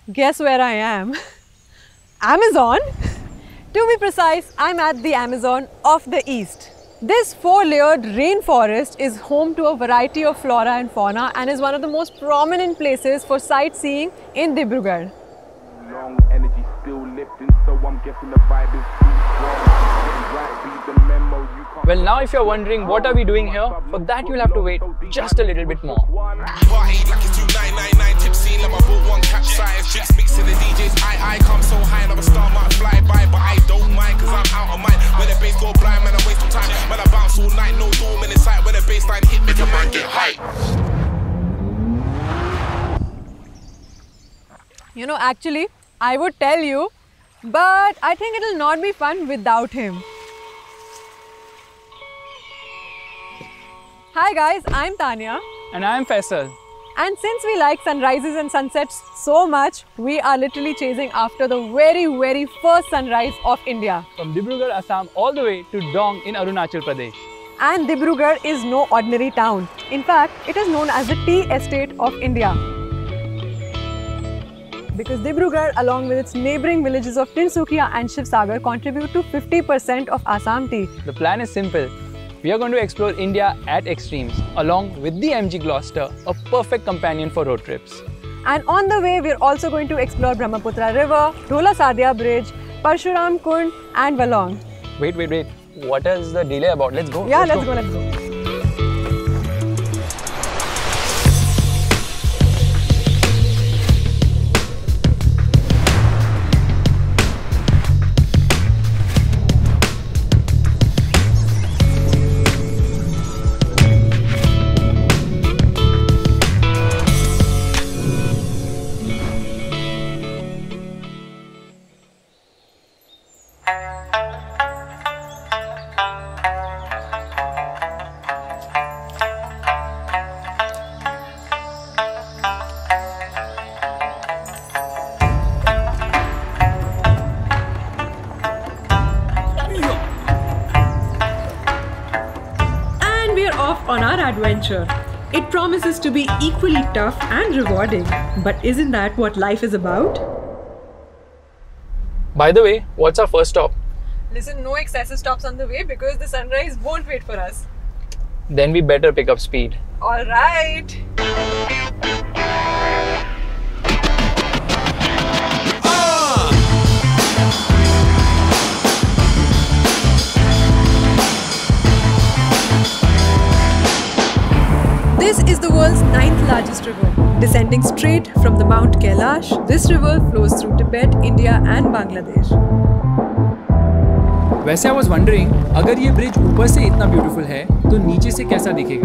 Guess where I am? Amazon? To be precise, I'm at the Amazon of the East. This 4-layered rainforest is home to a variety of flora and fauna and is one of the most prominent places for sightseeing in Dibrugarh. Long energy still lifting, so I'm guessing the vibe is Well, now if you're wondering what are we doing here, for that you'll have to wait just a little bit more. Party like it's 2999, tipsy like I bought one capsize. Drinks mixed to the DJs, I come so high and I'm a star, might fly by, but I don't mind cause I'm out of mind. When the bass go blind, man, I waste no time. Man, I bounce all night, no doom in the sight. When the bassline hit, make a man get hype. You know, actually, I would tell you, but I think it'll not be fun without him. Hi guys, I'm Tanya. And I'm Faisal. And since we like sunrises and sunsets so much, we are literally chasing after the very first sunrise of India. From Dibrugarh, Assam all the way to Dong in Arunachal Pradesh. And Dibrugarh is no ordinary town. In fact, it is known as the tea estate of India. Because Dibrugarh, along with its neighbouring villages of Tinsukia and Shivsagar, contribute to 50% of Assam tea. The plan is simple. We are going to explore India at extremes, along with the MG Gloucester, a perfect companion for road trips. And on the way, we're also going to explore Brahmaputra River, Dhola Sadia Bridge, Parshuram Kund and Valong. Wait. What is the delay about? Let's go. Yeah, let's go. Off on our adventure. It promises to be equally tough and rewarding. But isn't that what life is about? By the way, what's our first stop? Listen, no excessive stops on the way because the sunrise won't wait for us. Then we better pick up speed. All right. This is the world's 9th largest river. Descending straight from the Mount Kailash, this river flows through Tibet, India and Bangladesh. वैसे I was wondering, अगर ये bridge ऊपर से इतना beautiful है, तो नीचे से कैसा दिखेगा?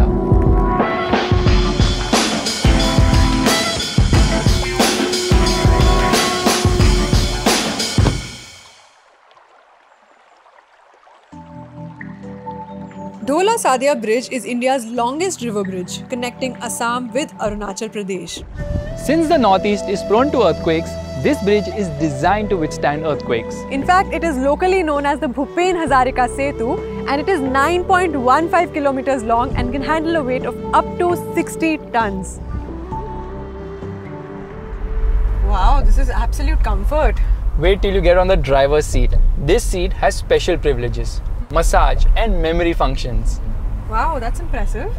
Dhola Sadia Bridge is India's longest river bridge, connecting Assam with Arunachal Pradesh. Since the northeast is prone to earthquakes, this bridge is designed to withstand earthquakes. In fact, it is locally known as the Bhupen Hazarika Setu and it is 9.15 kilometers long and can handle a weight of up to 60 tons. Wow, this is absolute comfort. Wait till you get on the driver's seat. This seat has special privileges, massage and memory functions. Wow, that's impressive.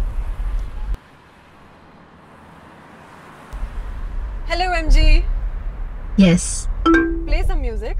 Hello MG. Yes. Play some music.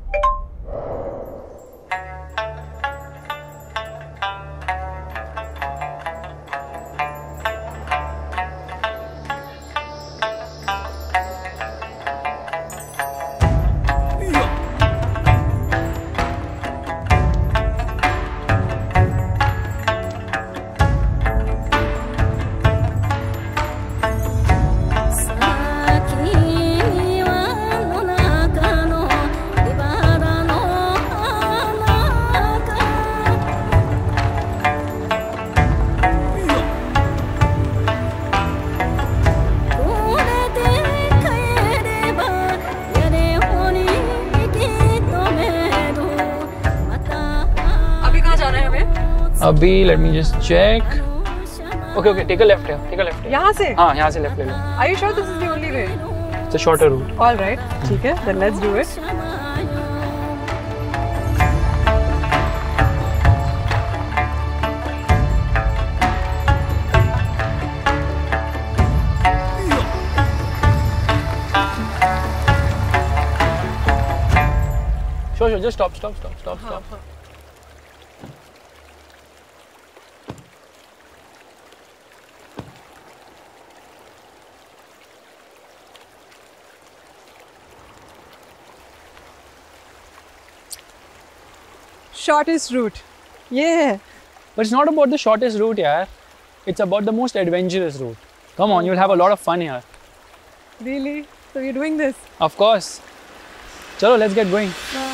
अभी let me just check. Okay, take a left here. यहाँ से? हाँ, यहाँ से left ले लो. Are you sure this is the only way? It's a shorter route. All right. Okay, then let's do it. Sure, just stop. Shortest route. Yeah. But it's not about the shortest route, yaar. It's about the most adventurous route. Come on, you'll have a lot of fun here. Really? So you're doing this? Of course. Chalo, let's get going.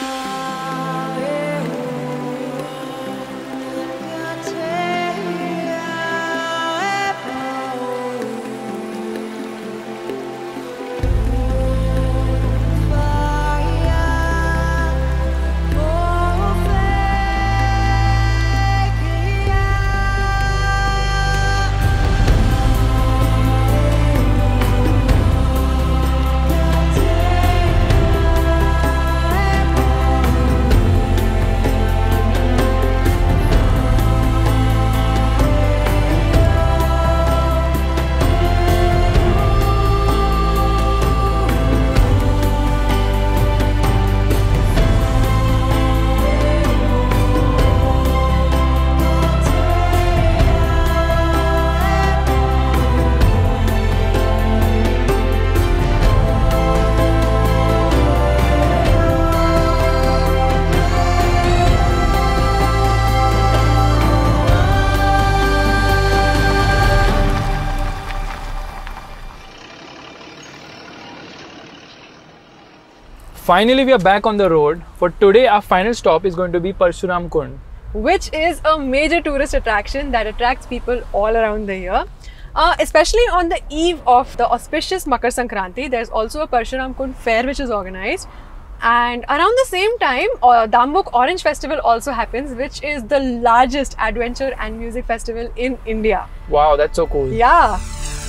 Finally, we are back on the road. For today, our final stop is going to be Parshuram Kund, which is a major tourist attraction that attracts people all around the year. Especially on the eve of the auspicious Makar Sankranti, there's also a Parshuram Kund fair which is organized. And around the same time, Dambuk Orange Festival also happens, which is the largest adventure and music festival in India. Wow, that's so cool. Yeah.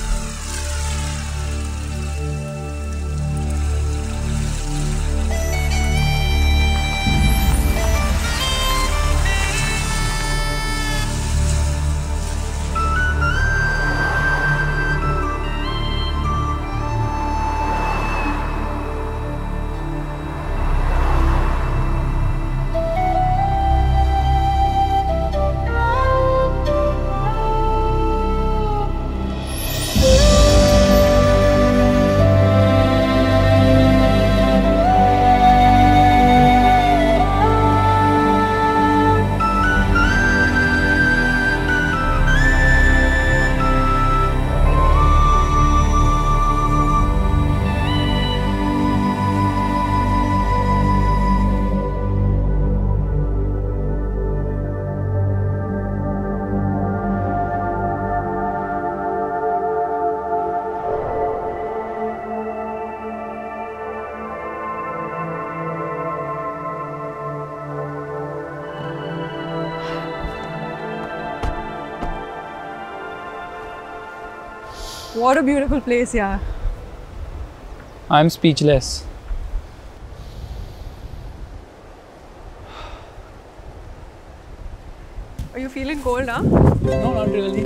What a beautiful place, yeah. I'm speechless. Are you feeling cold, huh? No, not really.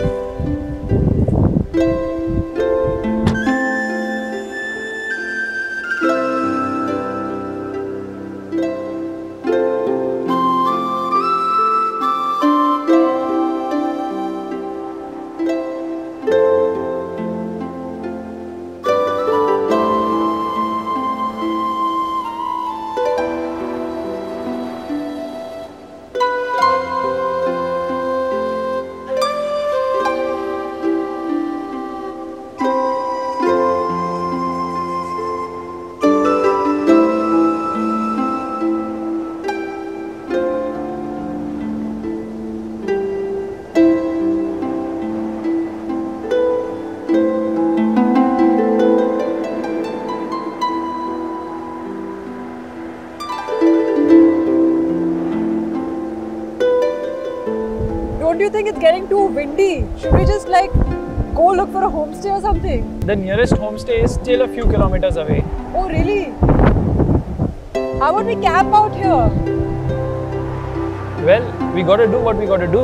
Don't you think it's getting too windy? Should we just like go look for a homestay or something? The nearest homestay is still a few kilometers away. Oh really? How about we camp out here? Well, we gotta do what we gotta do.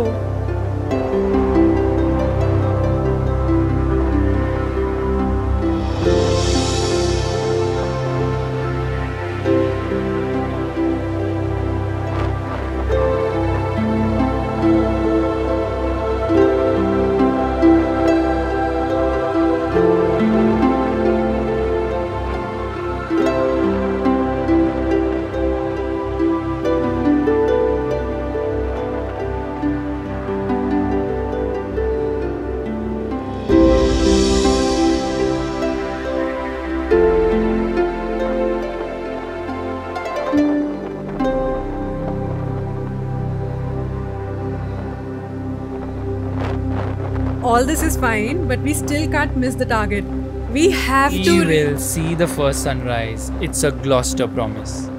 All this is fine, but we still can't miss the target. We have We to... will see the first sunrise. It's a Gloucester promise.